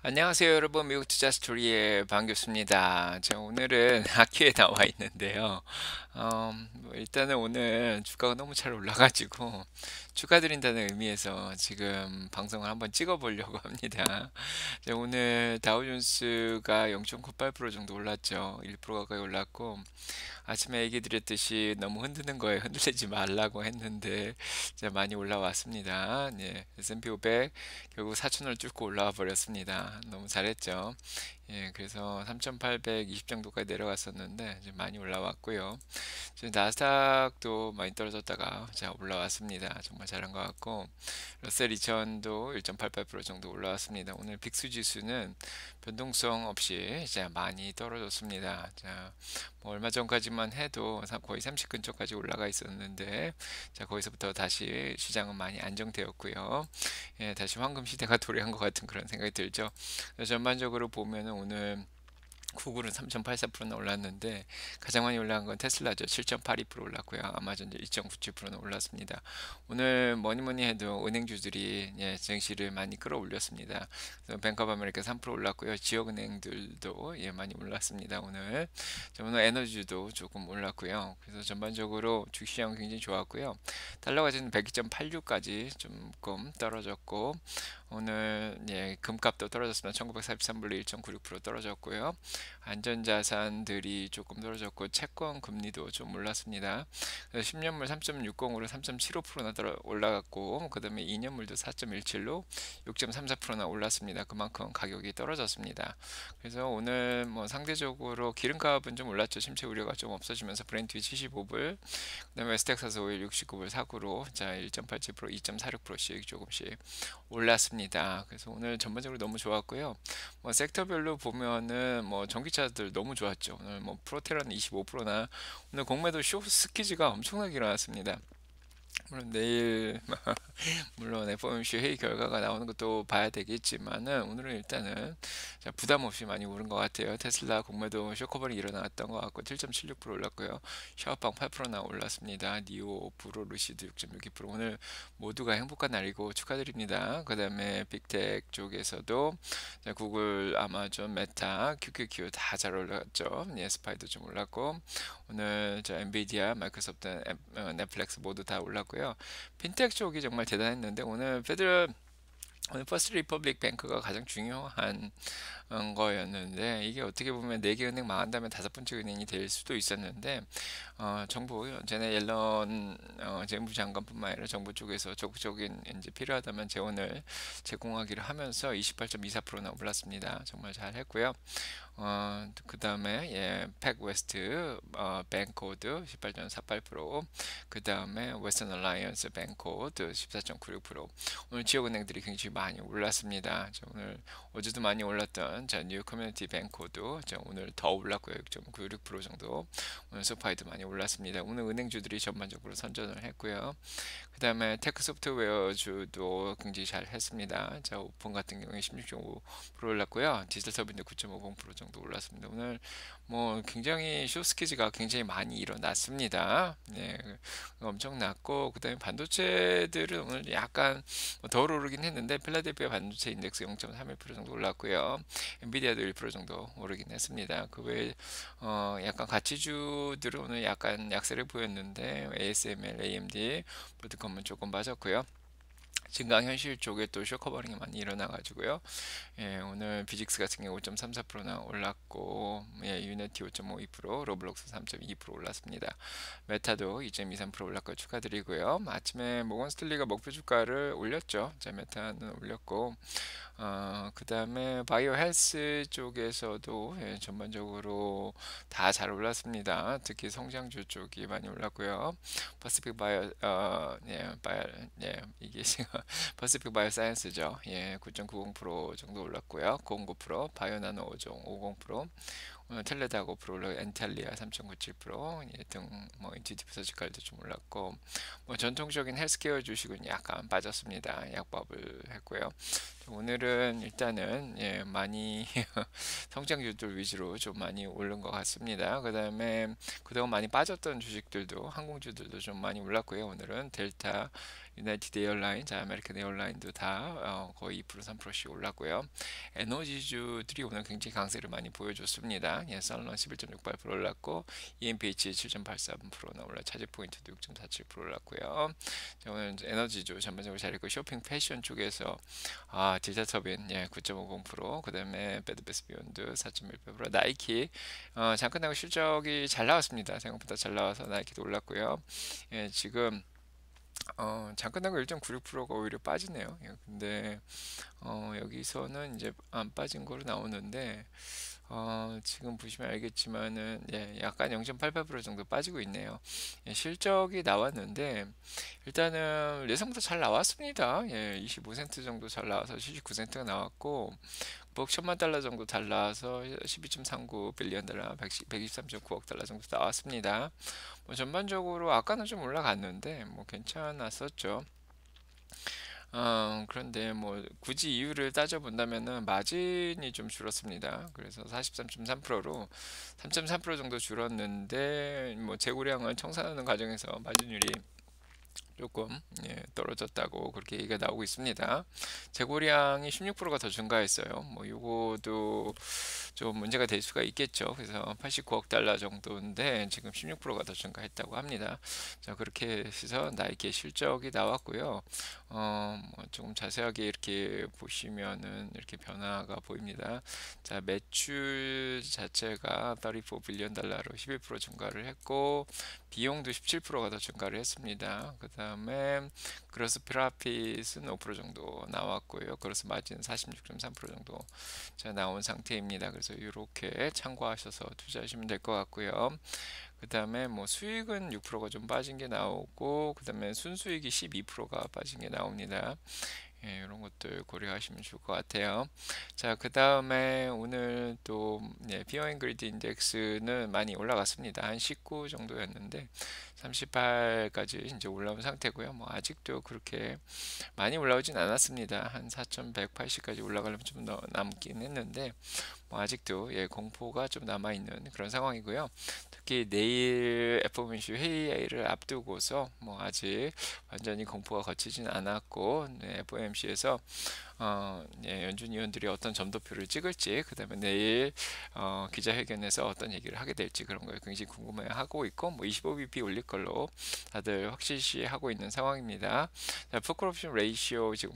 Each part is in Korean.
안녕하세요, 여러분. 미국 투자 스토리의 반갑습니다. 자, 오늘은 학교에 나와 있는데요. 뭐 일단은 오늘 주가가 너무 잘 올라가지고 축하드린다는 의미에서 지금 방송을 한번 찍어보려고 합니다. 자, 오늘 다우존스가 0.98% 정도 올랐죠. 1% 가까이 올랐고 아침에 얘기 드렸듯이 너무 흔드는 거에 흔들리지 말라고 했는데 이제 많이 올라왔습니다. 예, S&P 500 결국 4천원을 뚫고 올라와 버렸습니다. 너무 잘했죠. 예, 그래서 3,820 정도까지 내려갔었는데 이제 많이 올라왔고요. 지금 나스닥도 많이 떨어졌다가 자 올라왔습니다. 정말 잘한 것 같고 러셀 2000도 1.88% 정도 올라왔습니다. 오늘 빅스 지수는 변동성 없이 이제 많이 떨어졌습니다. 자, 뭐 얼마 전까지만 해도 거의 30 근처까지 올라가 있었는데 자 거기서부터 다시 시장은 많이 안정되었고요. 예, 다시 황금 시대가 도래한 것 같은 그런 생각이 들죠. 그래서 전반적으로 보면은 오늘 구글은 3.84%나 올랐는데 가장 많이 올라간 건 테슬라죠. 7.82% 올랐고요. 아마존도 2.97%는 올랐습니다. 오늘 뭐니 뭐니 해도 은행주들이 예, 증시를 많이 끌어올렸습니다. 그래서 뱅크 오브 아메리카 3% 올랐고요. 지역은행들도 예, 많이 올랐습니다. 오늘 오늘 에너지도 조금 올랐고요. 그래서 전반적으로 주식시장 굉장히 좋았고요. 달러가 지금 102.86까지 조금 떨어졌고 오늘 예, 금값도 떨어졌습니다. 1943불로 1.96% 떨어졌고요. 안전자산들이 조금 떨어졌고 채권 금리도 좀 올랐습니다. 10년물 3.60으로 3.75%나 올라갔고 그다음에 2년물도 4.17로 6.34%나 올랐습니다. 그만큼 가격이 떨어졌습니다. 그래서 오늘 뭐 상대적으로 기름값은 좀 올랐죠. 심체 우려가 좀 없어지면서 브렌트 75불, 그다음에 웨스텍사스 오일 69불 4구로 자 1.87%, 2.46%씩 조금씩 올랐습니다. 그래서 오늘 전반적으로 너무 좋았고요. 뭐 섹터별로 보면은 뭐 전기차들 너무 좋았죠. 오늘 뭐 프로테라는 25%나 오늘 공매도 쇼스키즈가 엄청나게 일어났습니다. 물론 내일 물론 FOMC 회의 결과가 나오는 것도 봐야 되겠지만은 오늘은 일단은 자, 부담 없이 많이 오른 것 같아요. 테슬라 공매도 쇼커버링 일어났던 것 같고 7.76% 올랐고요. 샤오빵 8%나 올랐습니다. 니오, 브로, 루시드 6.62% 오늘 모두가 행복한 날이고 축하드립니다. 그다음에 빅텍 쪽에서도 자, 구글, 아마존, 메타, QQQ 다 잘 올랐죠. 예, 스파이도 좀 올랐고 오늘 저 엔비디아, 마이크로소프트, 넷플릭스 모두 다 올랐고요. 핀텍 쪽이 정말 대단했는데 오늘 퍼스트 리퍼블릭 뱅크가 가장 중요한 거였는데 이게 어떻게 보면 네 개 은행 망한 다음에 다섯 번째 은행이 될 수도 있었는데 정부 제네 옐런 재무부 장관뿐만 아니라 정부 쪽에서 적극적인 이제 필요하다면 재원을 제공하기를 하면서 28.24%나 올랐습니다. 정말 잘했고요. 그 다음에 예, 팩 웨스트 뱅코드 18.48%, 그 다음에 웨스턴 얼라이언스 뱅코드 14.96%. 오늘 지역은행들이 굉장히 많이 올랐습니다. 오늘 어제도 많이 올랐던 자 뉴욕 커뮤니티 뱅코드 오늘 더 올랐고요. 6.96% 정도. 오늘 소파이도 많이 올랐습니다. 오늘 은행주들이 전반적으로 선전을 했고요. 그 다음에 테크 소프트웨어주도 굉장히 잘 했습니다. 자, 오픈 같은 경우에 16.5% 올랐고요. 디지털 서비스 9.50% 정도 올랐습니다. 오늘 뭐 굉장히 쇼스키즈가 굉장히 많이 일어났습니다. 네, 엄청 났고 그다음에 반도체들은 오늘 약간 덜 오르긴 했는데 필라델피아 반도체 인덱스 0.31% 정도 올랐고요. 엔비디아도 1% 정도 오르긴 했습니다. 그 외에 약간 가치주들은 오늘 약간 약세를 보였는데 ASML, AMD, 브로드컴은 조금 빠졌고요. 증강현실 쪽에 또 쇼커버링이 많이 일어나가지고요. 예, 오늘 비직스 같은 경우 5.34%나 올랐고, 예, 유니티 5.52%, 로블록스 3.2% 올랐습니다. 메타도 2.23% 올랐고 축하드리고요. 아침에 모건 스탠리가 목표 주가를 올렸죠. 자, 메타는 올렸고, 그 다음에 바이오 헬스 쪽에서도 예, 전반적으로 다 잘 올랐습니다. 특히 성장주 쪽이 많이 올랐고요. 퍼시픽 바이오, 예, 이게 퍼시픽 바이오 사이언스죠. 예, 9.90% 정도 올랐고요. 0.9%, 바이오나노 5.50%, 오늘 텔레다 5% 엔탈리아 3.97% 등뭐 인투디브 서지컬도 좀 올랐고 뭐 전통적인 헬스케어 주식은 약간 빠졌습니다. 약밥을 했고요. 오늘은 일단은 예, 많이 성장주들 위주로 좀 많이 오른 것 같습니다. 그 다음에 그동안 많이 빠졌던 주식들도 항공주들도 좀 많이 올랐고요. 오늘은 델타 유나이티드 에어라인, 자 아메리칸 에어라인도 다 거의 2% 3%씩 올랐고요. 에너지주들이 오늘 굉장히 강세를 많이 보여줬습니다. 예, 썰런 11.68% 올랐고 EMPH 7.83%나 올라 차지 포인트도 6.47% 올랐고요. 자, 오늘 에너지주 전반적으로 잘했고 쇼핑 패션 쪽에서 디저터빈 9.50%, 그다음에 배드베스 비욘드 4.18%, 나이키 잠깐 나고 실적이 잘 나왔습니다. 생각보다 잘 나와서 나이키도 올랐고요. 예, 지금 잠깐 나고 1.96%가 오히려 빠지네요. 예, 근데 여기서는 이제 안 빠진 거로 나오는데 지금 보시면 알겠지만은 약간 0.88% 정도 빠지고 있네요. 예, 실적이 나왔는데 일단은 예상보다 잘 나왔습니다. 예, 25센트 정도 잘 나와서 79센트가 나왔고 뭐 천만 달러 정도 잘 나와서 12.39 빌리언 달러, 123.9억 달러 정도 나왔습니다. 뭐 전반적으로 아까는 좀 올라갔는데 뭐 괜찮았었죠. 그런데 뭐 굳이 이유를 따져본다면은 마진이 좀 줄었습니다. 그래서 43.3%로 3.3% 정도 줄었는데 뭐 재고량을 청산하는 과정에서 마진율이 조금 떨어졌다고 그렇게 얘기가 나오고 있습니다. 재고량이 16%가 더 증가했어요. 뭐 요거도 좀 문제가 될 수가 있겠죠. 그래서 89억 달러 정도인데 지금 16%가 더 증가했다고 합니다. 자, 그렇게 해서 나이키의 실적이 나왔고요. 뭐 조금 자세하게 이렇게 보시면은 이렇게 변화가 보입니다. 자, 매출 자체가 34 빌리언 달러로 11% 증가를 했고 비용도 17%가 더 증가를 했습니다. 그 다음에 그로스 프라핏은 5% 정도 나왔고요. 그로스 마진 46.3% 정도 자 나온 상태입니다. 그래서 이렇게 참고하셔서 투자하시면 될 것 같고요. 그 다음에 뭐 수익은 6%가 좀 빠진 게 나오고 그 다음에 순수익이 12%가 빠진 게 나옵니다. 예, 이런 것들 고려하시면 좋을 것 같아요. 자, 그 다음에 오늘 또 피어 앤 그리드 인덱스는 많이 올라갔습니다. 한 19 정도였는데 38까지 이제 올라온 상태고요. 뭐 아직도 그렇게 많이 올라오진 않았습니다. 한 4,180까지 올라가려면 좀 더 남긴 했는데 뭐 아직도 공포가 좀 남아 있는 그런 상황이고요. 특히 내일 FOMC 회의를 앞두고서 뭐 아직 완전히 공포가 거치진 않았고 FOMC에서 연준 위원들이 어떤 점도표를 찍을지, 그다음에 내일 기자회견에서 어떤 얘기를 하게 될지 그런 걸 굉장히 궁금해하고 있고, 뭐 25bp 올릴 걸로 다들 확실시하고 있는 상황입니다. 자, 풋콜옵션 레이시오 지금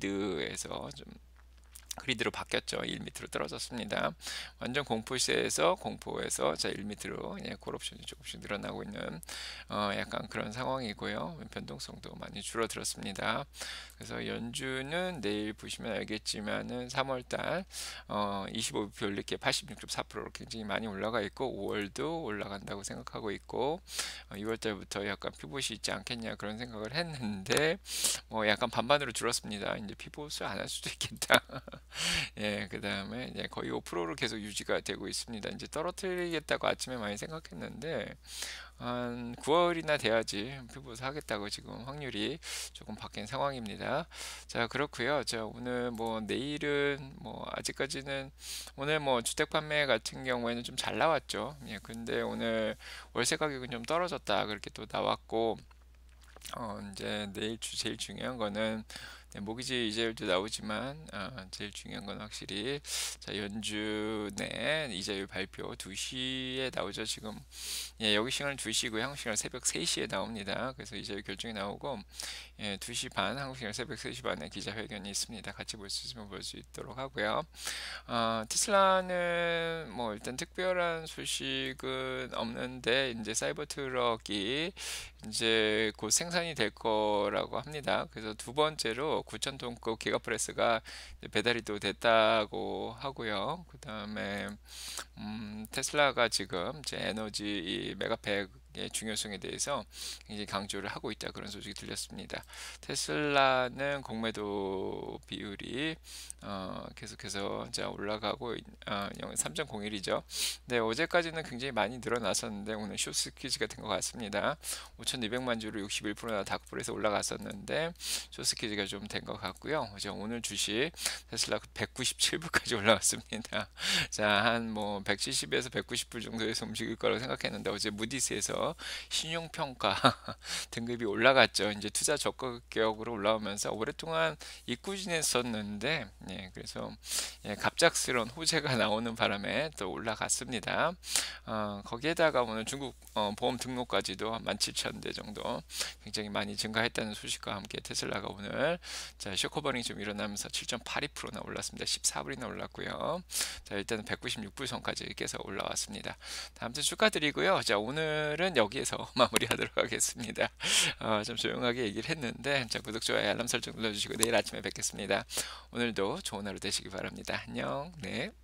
그리드로 바뀌었죠. 1m로 떨어졌습니다. 완전 공포에서 자 1m로 콜옵션이 조금씩 늘어나고 있는 약간 그런 상황이고요. 변동성도 많이 줄어들었습니다. 그래서 연준은 내일 보시면 알겠지만은 3월달 25bp 올릴 게 86.4%로 굉장히 많이 올라가 있고 5월도 올라간다고 생각하고 있고 6월달부터 약간 피봇이 있지 않겠냐 그런 생각을 했는데 뭐 약간 반반으로 줄었습니다. 이제 피봇을 안 할 수도 있겠다. 예, 그 다음에 이제 거의 5%로 계속 유지가 되고 있습니다. 이제 떨어뜨리겠다고 아침에 많이 생각했는데 한 9월이나 돼야지 피봇을 하겠다고 지금 확률이 조금 바뀐 상황입니다. 자, 그렇고요. 자, 오늘 뭐 내일은 뭐 아직까지는 오늘 뭐 주택 판매 같은 경우에는 좀 잘 나왔죠. 예, 근데 오늘 월세 가격은 좀 떨어졌다 그렇게 또 나왔고 이제 내일 제일 중요한 거는 모기지 이자율도 나오지만 제일 중요한 건 확실히 자 연준의 이자율 발표 2시에 나오죠. 지금 여기 시간은 2시고 한국 시간 새벽 3시에 나옵니다. 그래서 이자율 결정이 나오고 2시 반 한국 시간 새벽 3시 반에 기자회견이 있습니다. 같이 볼 수 있으면 볼 수 있도록 하고요. 테슬라는 뭐 일단 특별한 소식은 없는데 이제 사이버 트럭이 이제 곧 생산이 될 거라고 합니다. 그래서 두 번째로 9,000톤급 기가프레스가 배달이 또 됐다고 하고요. 그 다음에 테슬라가 지금 제 에너지 이 메가팩의 중요성에 대해서 굉장히 강조를 하고 있다 그런 소식이 들렸습니다. 테슬라는 공매도 비율이 계속해서 자 올라가고 3.01이죠. 네, 어제까지는 굉장히 많이 늘어났었는데 오늘 쇼스퀴즈 같은 것 같습니다. 5,200만 주로 61%나 다크풀에서 올라갔었는데 쇼스퀴즈가 좀 된 것 같고요. 오늘 주식 테슬라 197불까지 올라왔습니다. 자, 한 뭐 170에서 190불 정도에서 움직일 거라고 생각했는데 어제 무디스에서 하면서 신용평가 등급이 올라갔죠. 이제 투자 적격으로 올라오면서 오랫동안 잊고 지냈었는데, 그래서 갑작스러운 호재가 나오는 바람에 또 올라갔습니다. 거기에다가 오늘 중국 보험 등록까지도 한 17,000대 정도 굉장히 많이 증가했다는 소식과 함께 테슬라가 오늘 쇼커버링이 좀 일어나면서 7.82%나 올랐습니다. 14불이나 올랐고요. 자, 일단은 196불 선까지 깨서 올라왔습니다. 다음주 축하드리고요. 자, 오늘은 여기에서 마무리하도록 하겠습니다. 좀 조용하게 얘기를 했는데, 자, 구독, 좋아요, 알람 설정 눌러주시고 내일 아침에 뵙겠습니다. 오늘도 좋은 하루 되시기 바랍니다. 안녕. 네.